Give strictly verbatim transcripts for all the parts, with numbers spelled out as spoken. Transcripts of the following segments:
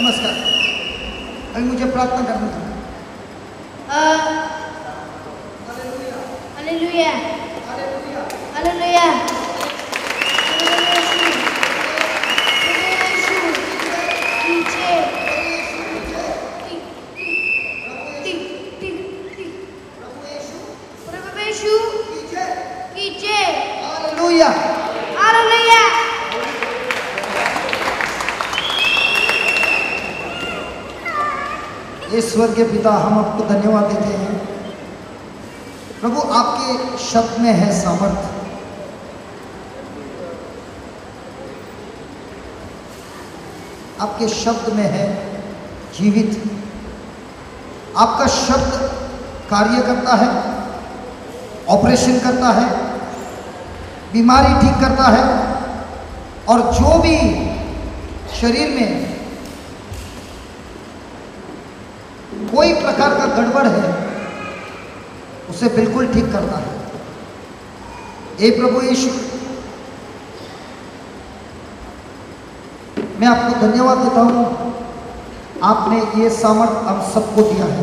नमस्कार। अभी मुझे प्रार्थना करनी थी। Hallelujah, hallelujah, hallelujah, hallelujah. ईश्वर के पिता, हम आपको धन्यवाद देते हैं प्रभु। आपके शब्द में है सामर्थ। आपके शब्द में है जीवित। आपका शब्द कार्य करता है, ऑपरेशन करता है, बीमारी ठीक करता है, और जो भी शरीर में कोई प्रकार का गड़बड़ है उसे बिल्कुल ठीक करता है। हे प्रभु यीशु, मैं आपको धन्यवाद देता हूं, आपने ये सामर्थ हम सबको दिया है।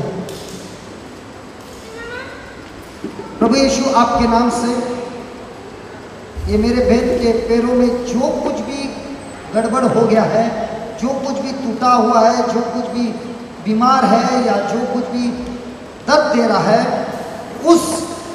प्रभु यीशु, आपके नाम से ये मेरे बहन के पैरों में जो कुछ भी गड़बड़ हो गया है, जो कुछ भी टूटा हुआ है, जो कुछ भी बीमार है या जो कुछ भी दर्द दे रहा है, उस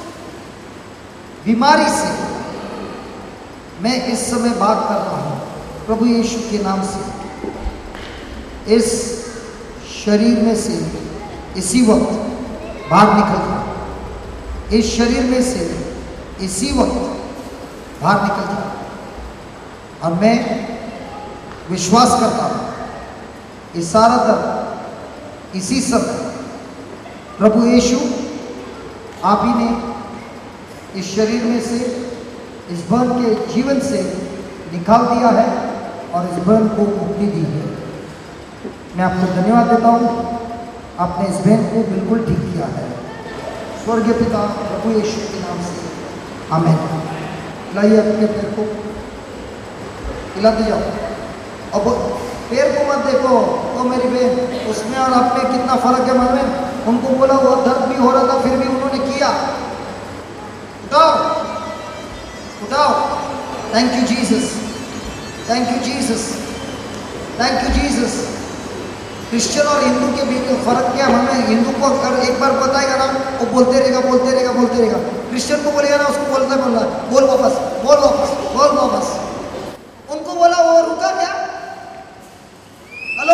बीमारी से मैं इस समय बात कर रहा हूं प्रभु यीशु के नाम से। इस शरीर में से इसी वक्त बाहर निकल जाए। इस शरीर में से इसी वक्त बाहर निकल जाए। और मैं विश्वास करता हूं ये सारा दर्द इसी समय प्रभु यीशु आप ही ने इस शरीर में से, इस बहन के जीवन से निकाल दिया है और इस बहन को मुक्ति दी है। मैं आपको धन्यवाद देता हूँ, आपने इस बहन को बिल्कुल ठीक किया है। स्वर्गीय पिता, प्रभु यीशु के नाम से आमीन। लाइए अपने पैर को हिलाते जाओ। अब पैर को मत देखो, तो मेरी बहन उसमें और आप में कितना फर्क है मन में। उनको बोला वो दर्द भी हो रहा था, फिर भी उन्होंने किया। उठाओ, उठाओ। Thank you Jesus, thank you Jesus, thank you Jesus. Christian और हिंदू के बीच में फर्क क्या मन में? हिंदू को अगर एक बार बताएगा ना, वो बोलते रहेगा, बोलते रहेगा, बोलते रहेगा। क्रिश्चियन को बोलेगा ना, उसको बोलता बोल रहा है, बोल वापस, बोल वापस, बोल वापस। उनको बोला, वो रुका क्या? हेलो,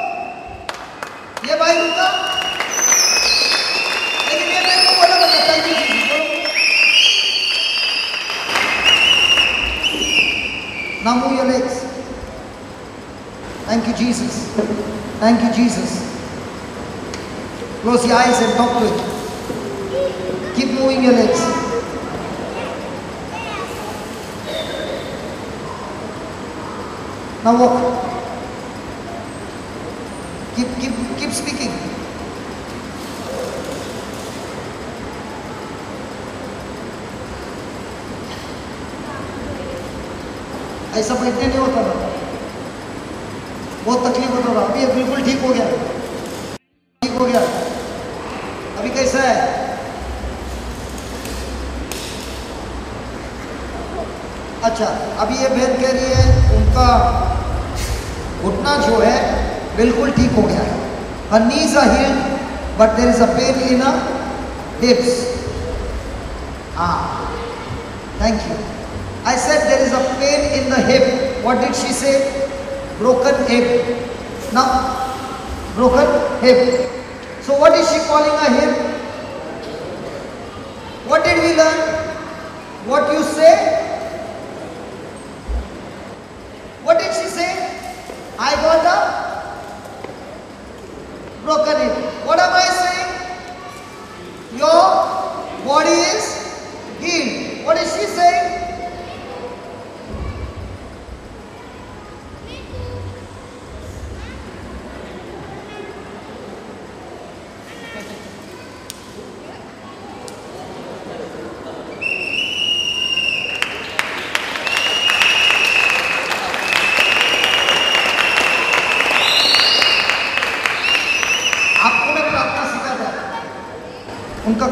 ये भाई रुका, लेकिन ये मेरे को बोला बता, thank you Jesus. Now move your legs. Thank you Jesus, thank you Jesus. Close your eyes and talk to it. Keep moving your legs. Now walk. Keep, keep, keep speaking. ऐसा बैठने नहीं होता था, बहुत तकलीफ होता था। अभी बिल्कुल ठीक हो गया, ठीक हो गया। अभी कैसा है? अच्छा, अभी ये बहन कह रही है उनका घुटना जो है बिल्कुल ठीक हो गया है। Her knees are healed, but there is a pain in her hips. Ah, thank you. I said there is a pain in the hip. What did she say? Broken hip. Now, broken hip. So what is she calling a hip? What did we learn? What you say? What did she say? I got a broken hip. What am I saying? Your body is healed. What is she saying?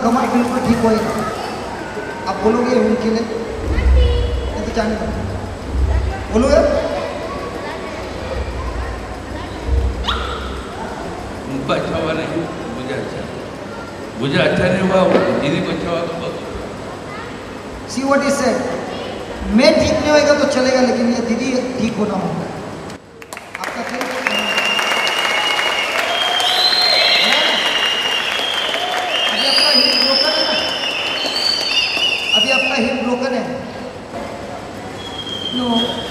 कमर बिल्कुल ठीक होएगा। आप बोलोगे उनके लिए? नहीं तो जाने दो, बोलोगे? उनको अच्छा हुआ नहीं, मुझे अच्छा मुझे अच्छा नहीं हुआ, दीदी को अच्छा हुआ तो बहुत। सी व्हाट ही सेड, मैं ठीक नहीं होएगा तो चलेगा, लेकिन ये दीदी ठीक होना होगा। आपका फिर अभी आपका हिप ब्रोकन है ना? अभी आपका हिप ब्रोकन है? नो।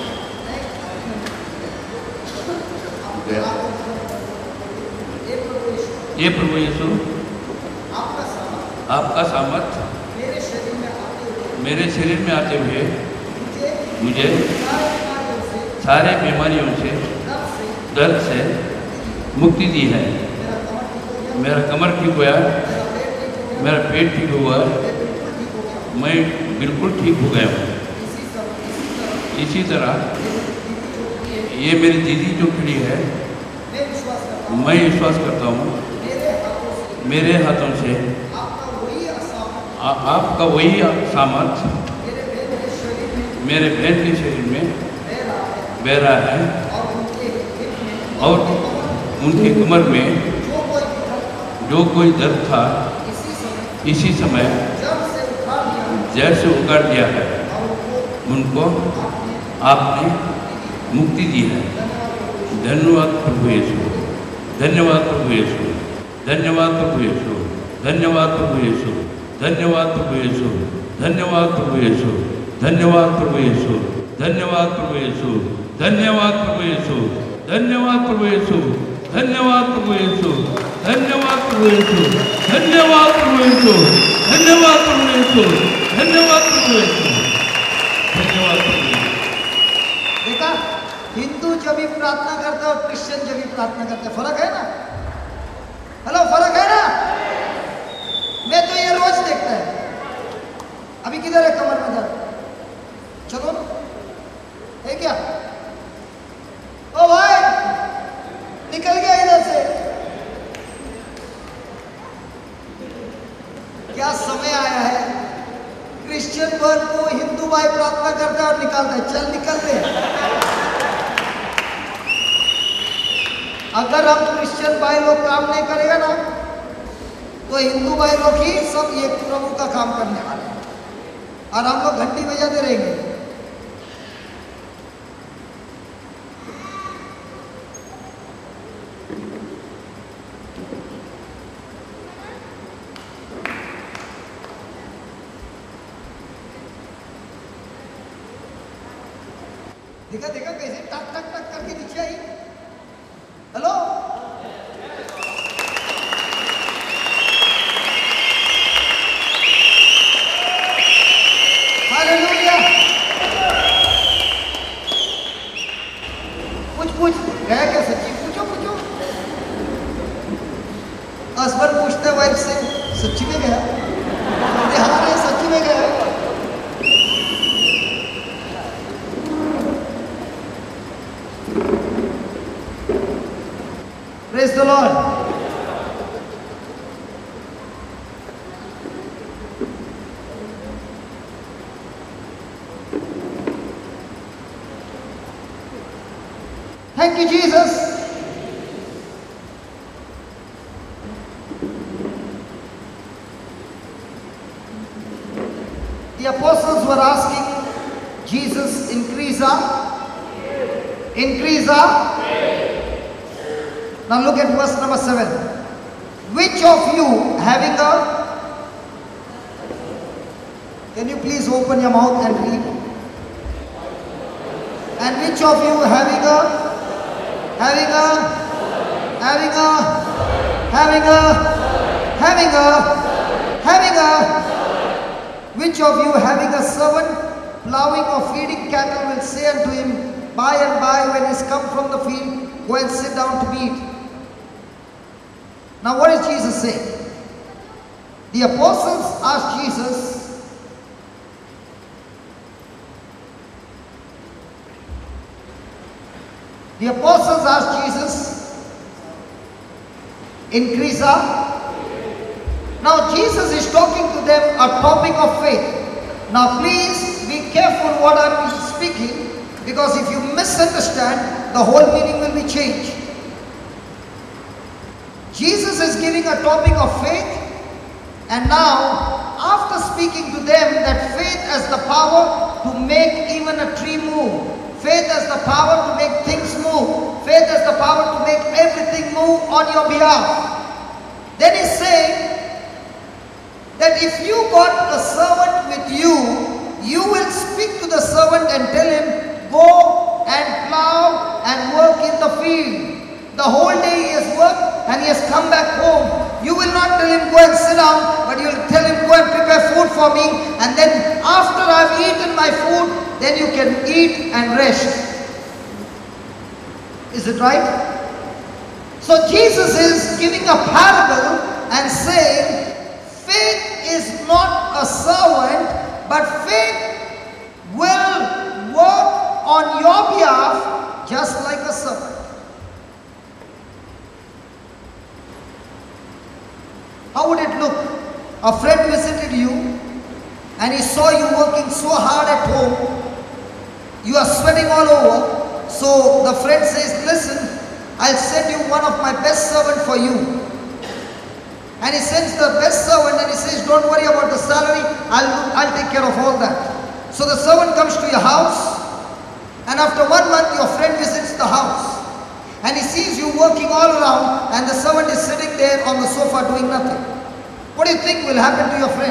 ये प्रभु यीशु आपका सामर्थ आपका सामर्थ मेरे शरीर में आते हुए मेरे शरीर में आते हुए मुझे मुझे सारे बीमारियों से, सारे बीमारियों से, दर्द से, दर्द से मुक्ति दी है। मेरा कमर ठीक हो गया, मेरा कमर ठीक मेरा पेट ठीक हुआ, हो गया, मेरा पेट ठीक हुआ, मैं बिल्कुल ठीक हो गया। मैं बिल्कुल ठीक हो गया हूँ। इसी तरह इसी तरह इसी तरह ये ये मेरी दीदी जो खड़ी है, मैं विश्वास करता हूँ, मैं विश्वास करता हूँ मेरे हाथों से मेरे हाथों से आपका वही असामर्थ आ, आपका वही सामर्थ मेरे बहन के शरीर में मेरे बहन के शरीर में बह रहा है, बह रहा है और उनके हिप में और उनकी कमर में जो कोई भी दर्द था, जो कोई दर्द था इसी समय इसी समय जड़ से उखाड़ दिया जड़ से उगाड़ दिया है। और उनको उनको आपने मुक्ति दी है। धन्यवाद प्रभु यीशु, धन्यवाद प्रभु यीशु, धन्यवाद प्रभु यीशु, धन्यवाद प्रभु यीशु, धन्यवाद प्रभु यीशु, धन्यवाद प्रभु यीशु, धन्यवाद प्रभु यीशु, धन्यवाद प्रभु यीशु, धन्यवाद प्रभु यीशु, धन्यवाद प्रभु यीशु, धन्यवाद प्रभु यीशु, धन्यवाद प्रभु यीशु, धन्यवाद प्रभु यीशु, धन्यवाद प्रभु यीशु, धन्यवाद प्रभु यीशु, धन्यवाद प्रभु यीशु। देखा, हिंदू जब भी प्रार्थना करता है और क्रिश्चियन जब भी प्रार्थना करता है, फर्क है ना? हेलो, फर्क है ना? मैं तो ये रोज देखता है। अभी किधर है कमर में दर्द? चलो है क्या? ओ भाई, निकल गया इधर से। क्या समय आया है, क्रिश्चियन वर्ग को हिंदू भाई प्रार्थना करता है और निकालता है। चल निकल दे। अगर हम क्रिश्चियन भाई लोग काम नहीं करेगा ना, तो हिंदू भाई लोग ही सब ये प्रभु का काम करने वाले हैं और हम लोग घंटी बजाते रहेंगे। देखा देखा कैसे टक टक टक करके नीचे आई। Hello, hallelujah. पूछ पूछ गया क्या? सच्ची पूछो पूछो। हस्बैंड पूछते वाइफ से, सच्ची में गया? ध्यान है, सच्ची में गया? Praise the Lord. Thank you, Jesus. The apostles were asking Jesus, increase our, increase our. Now look at verse number seven. Which of you having a, can you please open your mouth and read? And which of you having a, having a, having a, having a, having a, having a, which of you having a servant plowing or feeding cattle will say unto him, by and by when he is come from the field, go and sit down to meat. Now what is Jesus saying? The apostles asked Jesus, the apostles asked Jesus, increase our. Now Jesus is talking to them a topic of faith. Now please be careful what I am speaking, because if you misunderstand, the whole meaning will be changed. Jesus is giving a topic of faith, and now after speaking to them that faith has the power to make even a tree move, faith has the power to make things move, faith has the power to make everything move on your behalf. Then he's saying that if you got a servant with you, you will speak to the servant and tell him, go and plow and work in the field. The whole day he has worked and he has come back home. You will not tell him, go and sit down, but you will tell him, go and prepare food for me, and then after I have eaten my food, then you can eat and rest. Is it right? So Jesus is giving a parable and saying, faith is not a servant, but faith will work on your behalf just like a servant. How would it look? A friend visited you and he saw you working so hard at home. You are sweating all over. So the friend says, listen, I'll send you one of my best servant for you. And he sends the best servant and he says, don't worry about the salary, I'll, I'll take care of all that. So the servant comes to your house, and after one month your friend visits the house. And he sees you working all around and the servant is sitting there on the sofa doing nothing. What do you think will happen to your friend?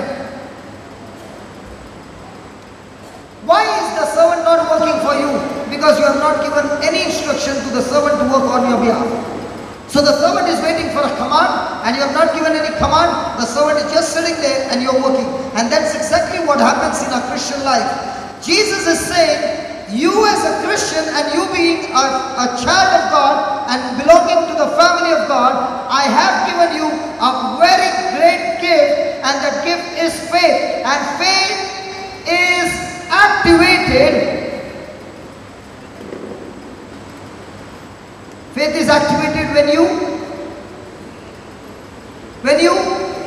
Why is the servant not working for you? Because you have not given any instruction to the servant to work on your behalf. So the servant is waiting for a command and you have not given any command. The servant is just sitting there and you are working. And that's exactly what happens in a Christian life. Jesus is saying, you as a Christian and you being a, a child of God and belonging to the family of God, I have given you a very great gift, and the gift is faith. And faith is activated. Faith is activated when you, when you,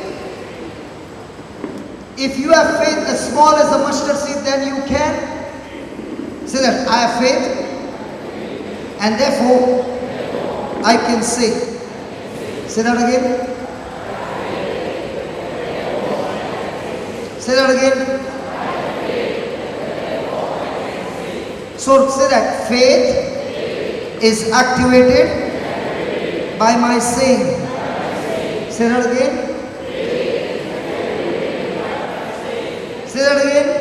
if you have faith as small as a mustard seed, then you can say that I have faith and therefore I can say. Say that again. Say that again. So say that faith is activated by my saying. Say that again. Say that again.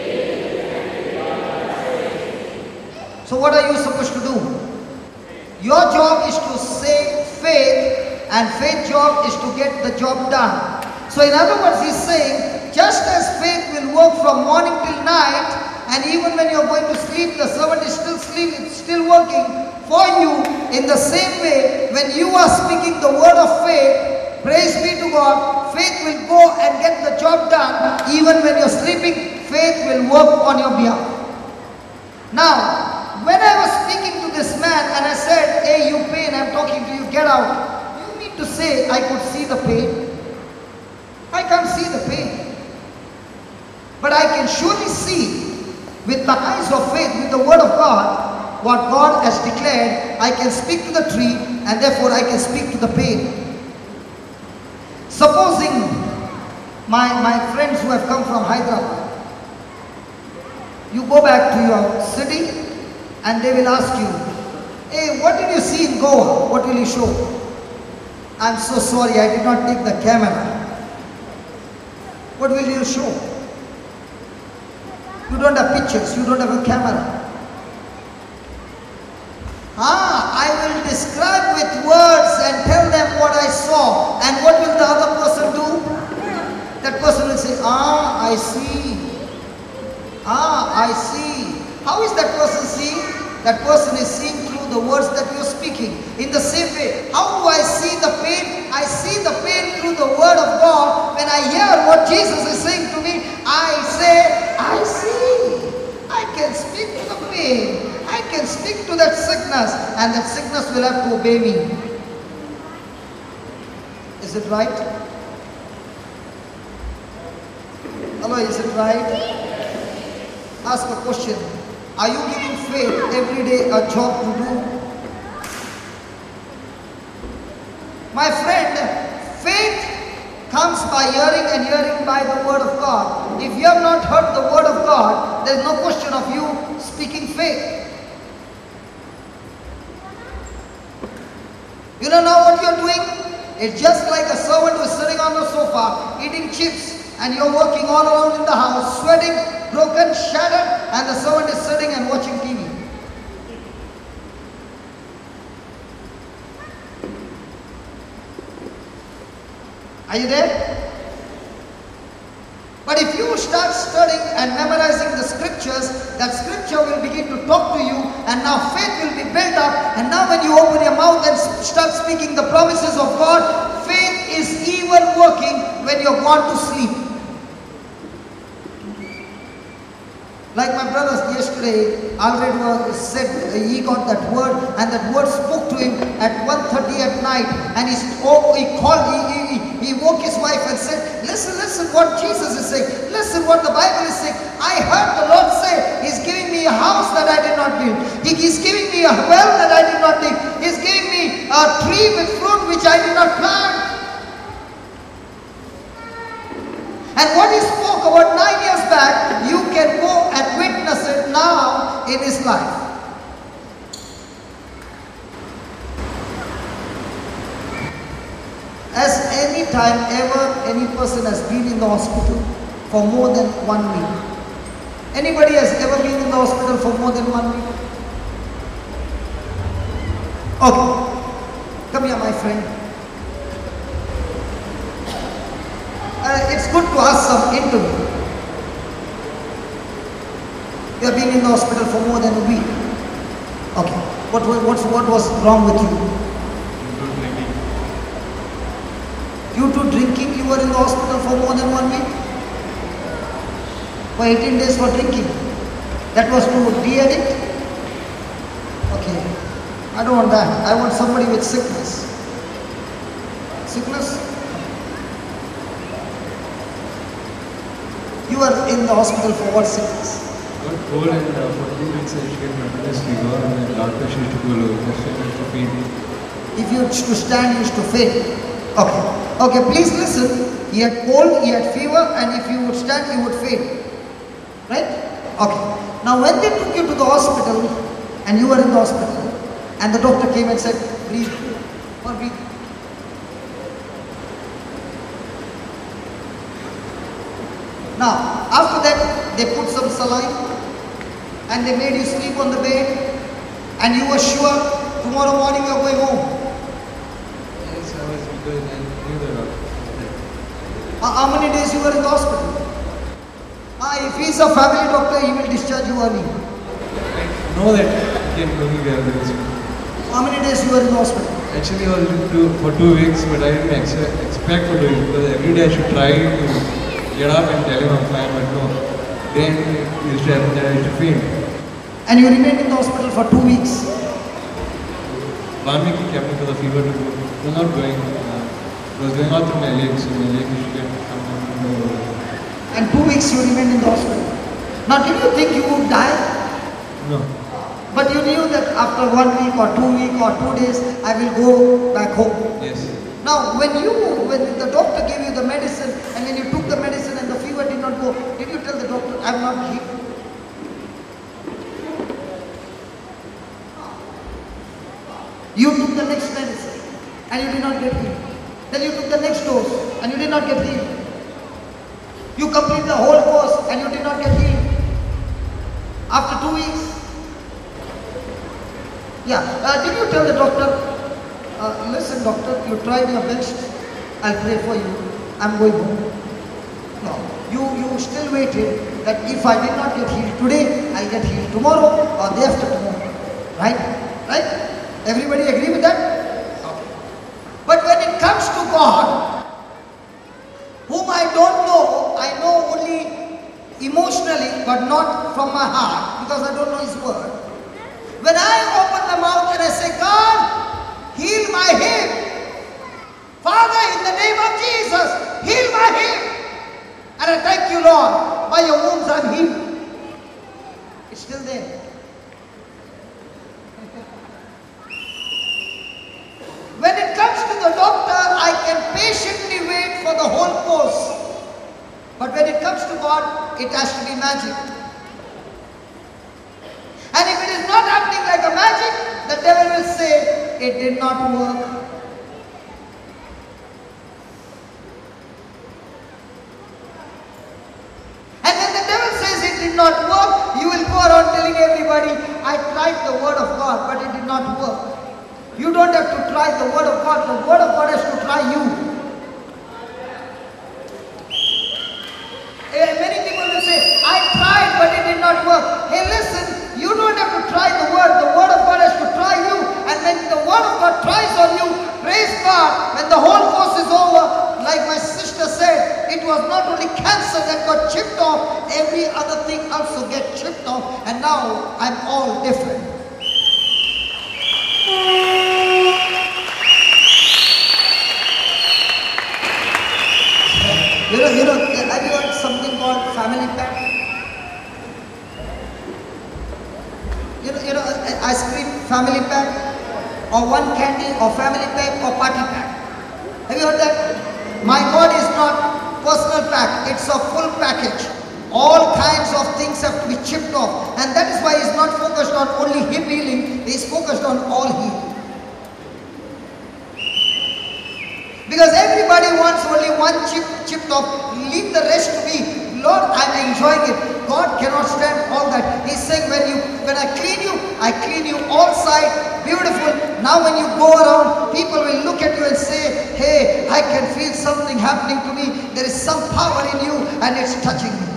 So what are you supposed to do? Your job is to say faith, and faith job is to get the job done. So in other words, he's saying, just as faith will work from morning till night, and even when you're going to sleep, the servant is still sleeping, still working for you. In the same way, when you are speaking the word of faith, praise be to God, faith will go and get the job done. Even when you're sleeping, faith will work on your behalf. Now, when I was speaking to this man and I said, hey, you pain, I'm talking to you, get out. You mean to say I could see the pain? I can't see the pain. But I can surely see with the eyes of faith, with the word of God, what God has declared. I can speak to the tree and therefore I can speak to the pain. Supposing my, my friends who have come from Hyderabad, you go back to your city, and they will ask you, hey, what did you see in Goa? What will you show? I'm so sorry, I did not take the camera. What will you show? You don't have pictures, you don't have a camera. Ah, I will describe with words and tell them what I saw. And what will the other person do? That person will say, ah, I see. Ah, I see. How is that person seeing? That person is seeing through the words that you are speaking. In the same way, how do I see the pain? I see the pain through the word of God. When I hear what Jesus is saying to me, I say, I see. I can speak to the pain. I can speak to that sickness, and that sickness will have to obey me. Is it right? Shiva, is it right? Ask a question. Are you giving faith every day a job to do? My friend, faith comes by hearing and hearing by the word of God. If you have not heard the word of God, there is no question of you speaking faith. You don't know what you're doing? It's just like a servant who is sitting on the sofa eating chips, and you're working all around in the house, sweating, broken, shattered, and the servant is sitting and watching T V. Are you there? But if you start studying and memorizing the scriptures, that scripture will begin to talk to you, and now faith will be built up, and now when you open your mouth and start speaking the promises of God, faith is even working when you're gone to sleep. Like my brother yesterday, Alfred was said, he got that word, and that word spoke to him at one thirty at night, and he, oh, he called, he, he, he woke his wife and said, listen, listen what Jesus is saying, listen what the Bible is saying. I heard the Lord say, He's giving me a house that I did not build. He, he's giving me a well that I did not dig. He's giving me a tree with fruit which I did not plant. And what he spoke about nine years back, you can go and witness it now in his life. Has any time ever any person has been in the hospital for more than one week? Anybody has ever been in the hospital for more than one week? Okay. Come here, my friend. Uh, it's good to ask some interview. You have been in the hospital for more than a week. Okay. What, what, what was wrong with you? Due to drinking, you were in the hospital for more than one week? For eighteen days for drinking. That was to de-addict? Okay. I don't want that. I want somebody with sickness. Sickness? You are in the hospital for what sickness? I got cold, and uh, for two weeks I used to get continuous fever, and the blood pressure used to go low. Just I used to faint. If you used to stand, you used to faint. Okay. Okay, please listen. He had cold, he had fever, and if you would stand, you would faint. Right? Okay. Now when they took you to the hospital, and you were in the hospital, and the doctor came and said, breathe, or breathe. Now, after that, they put some saline, and they made you sleep on the bed, and you were sure tomorrow morning you are going home. Yes, I was, because I knew the doctor. Uh, how many days you were in the hospital? Uh, if he is a family doctor, he will discharge you early. I know that I can only get this. How many days you were in the hospital? Actually, I was in two, for two weeks, but I didn't ex expect to do it, because every day I should try to get up and tell him I'm fine, but no. Then it used to happen that I used to faint. And you remained in the hospital for two weeks. One week he kept me for the fever to go. It was not going. Uh, it was going out through my legs, so my legs used to get come down. And two weeks you remained in the hospital. Now, did you think you would die? No. But you knew that after one week or two weeks or two days, I will go back home. Yes. Now, when you, when the doctor gave you the medicine, and when you took the medicine and the fever did not go, did you tell the doctor, I'm not healed? You took the next medicine, and you did not get healed. Then you took the next dose, and you did not get healed. You completed the whole course, and you did not get healed. After two weeks, yeah, uh, did you tell the doctor, uh, listen doctor, you tried your best, I'll pray for you, I'm going home. No, you, you still waited that if I did not get healed today, I'll get healed tomorrow or day after tomorrow. Right? Right? Everybody agree with that? Okay. But when it comes to God, whom I don't know, I know only emotionally, but not from my heart, because I don't know His word. When I open the mouth and I say, God, heal my hip. Father, in the name of Jesus, heal my hip. And I thank you, Lord, by your wounds I'm healed. It's still there. When it comes to the doctor, I can patiently wait for the whole course. But when it comes to God, it has to be magic. And if it is not happening like a magic, the devil will say, it did not work. And when the devil says it did not work, you will go around telling everybody, I tried the word of God, but it did not work. You don't have to try the word of God. The word of God has to try you. Eh, Many people will say, I tried, but it did not work. Hey, listen, you don't have to try the word. The word of God has to try you. And when the word of God tries on you, praise God, when the whole course is over, like my sister said, it was not only cancer that got chipped off, every other thing also get chipped off. And now I'm all different. You know, you know, have you heard something called family pack? You know, you know, ice cream, family pack, or one candy, or family pack, or party pack. Have you heard that? My God is not personal pack, it's a full package. All kinds of things have to be chipped off. And that is why he's not focused on only hip healing, he's focused on all healing. Because everybody wants only one chip chipped off. Leave the rest to me. Lord, I'm enjoying it. God cannot stand all that. He's saying, when you, when I clean you, I clean you all side. Beautiful. Now when you go around, people will look at you and say, hey, I can feel something happening to me. There is some power in you and it's touching me.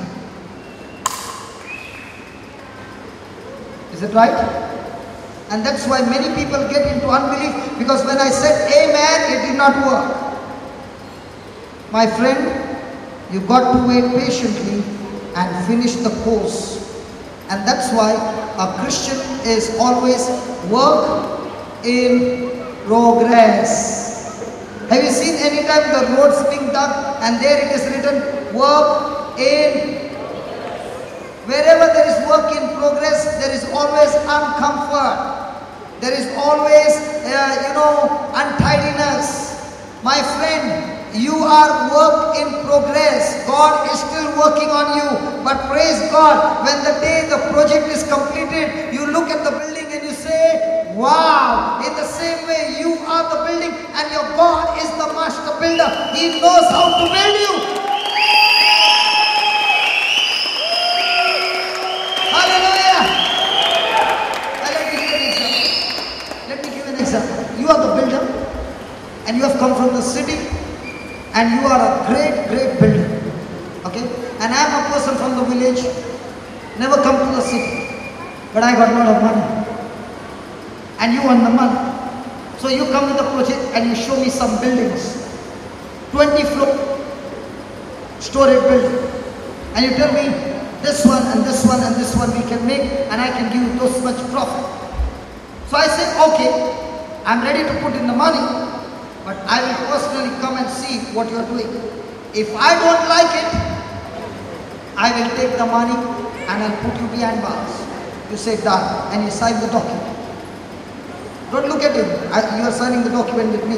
Is it right? And that's why many people get into unbelief, because when I said amen, it did not work. My friend, you got to wait patiently and finish the course. And that's why a Christian is always work in progress. Have you seen any time the roads being dug and there it is written work in? Wherever there is work in progress, there is always uncomfort. There is always, uh, you know, untidiness. My friend, you are work in progress. God is still working on you. But praise God, when the day the project is completed, you look at the building and you say, wow. In the same way, you are the building and your God is the master builder. He knows how to build you. You are the builder and you have come from the city and you are a great, great builder. Okay? And I am a person from the village, never come to the city, but I got a lot of money. And you want the money. So you come with the project and you show me some buildings, twenty floor storage building. And you tell me this one and this one and this one we can make and I can give you those much profit. So I say, okay. I'm ready to put in the money, but I will personally come and see what you are doing. If I don't like it, I will take the money and I'll put you behind bars. You say done and you sign the document. Don't look at him. I, you are signing the document with me.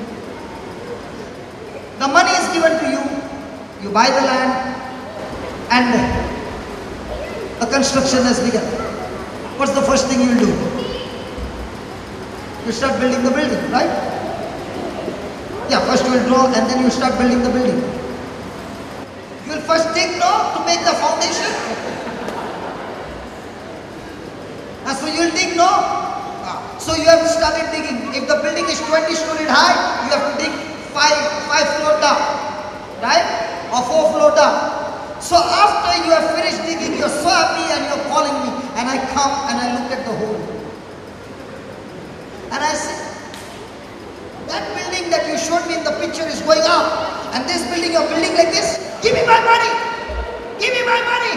The money is given to you. You buy the land and the construction has begun. What's the first thing you will do? You start building the building, right? Yeah, first you will draw and then you start building the building. You will first dig now to make the foundation. And so you will dig now. So you have started digging. If the building is twenty stories high, you have to dig five, five floor down, right? Or four floor down. So after you have finished digging, you're so happy and you're calling me. And I come and I look at the hole. And I said, that building that you showed me in the picture is going up. And this building you're building like this? Give me my money! Give me my money!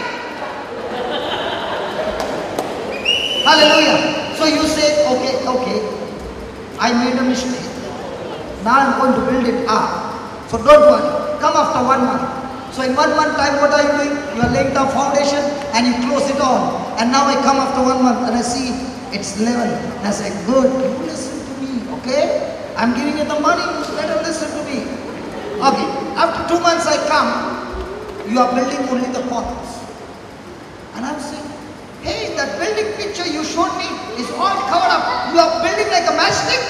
Hallelujah. So you say, okay, okay, I made a mistake. Now I'm going to build it up. So don't worry. Come after one month. So in one month time, what are you doing? You are laying down foundation and you close it on. And now I come after one month and I see it's level. And I say, good, you listen to me, okay? I'm giving you the money, you better listen to me. Okay, after two months I come, you are building only the corners. And I'm saying, hey, that building picture you showed me is all covered up. You are building like a matchstick?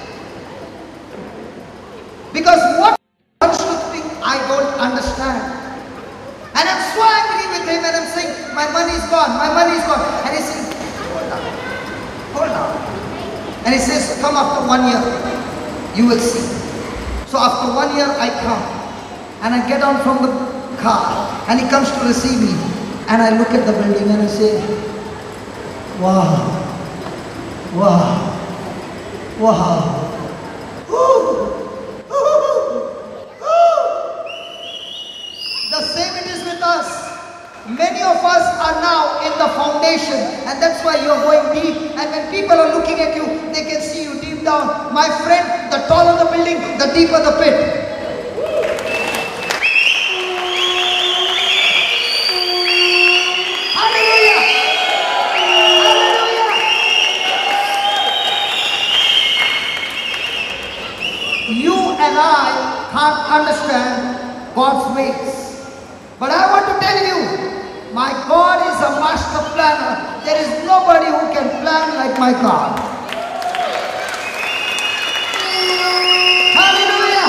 Because what I don't understand. And I'm so angry with him and I'm saying, my money is gone, my money is gone. And he says, hold on, hold on. And he says, come after one year, you will see. So after one year I come and I get down from the car and he comes to receive me. And I look at the building and I say, wow, wow, wow. Ooh. The same it is with us. Many of us are now in the foundation and that's why you are going deep. And when people are looking at you, they can see you deep down. My friend, the taller the building, the deeper the pit. Hallelujah! Hallelujah! You and I can't understand God's ways. But I want to tell you, my God is a master planner. There is nobody who can plan like my God. Hallelujah!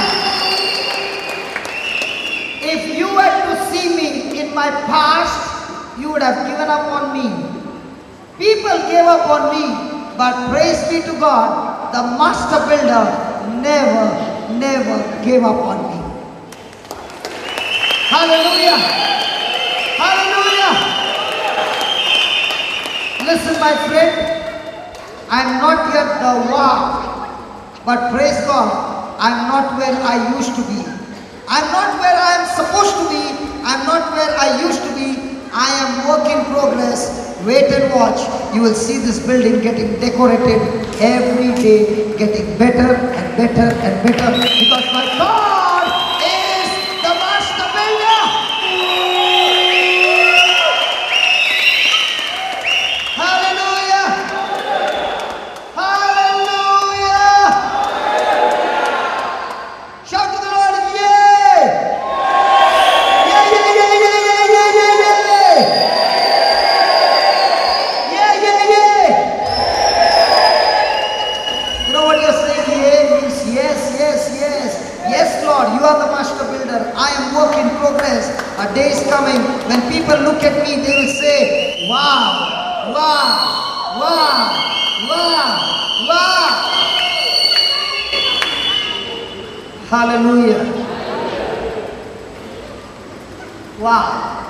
If you had to see me in my past, you would have given up on me. People gave up on me, but praise be to God, the master builder never, never gave up on me. Hallelujah! Hallelujah! Listen, my friend, I am not yet the wow, but praise God, I am not where I used to be. I am not where I am supposed to be. I am not where I used to be. I am work in progress. Wait and watch. You will see this building getting decorated every day, getting better and better and better, because my God is the master builder. Hallelujah! Hallelujah! Shout to the Lord, yay! Yeah, yeah, yeah, yeah, yeah, yeah, yeah, yeah! Yeah, yeah, yeah! You know what you're saying? Yeah means yes, yes, yes. Yes, Lord, you are the master builder. I am work in progress. A day is coming when people look at me, they will say, wow, wow, wow, wow, wow. Hallelujah. Wow.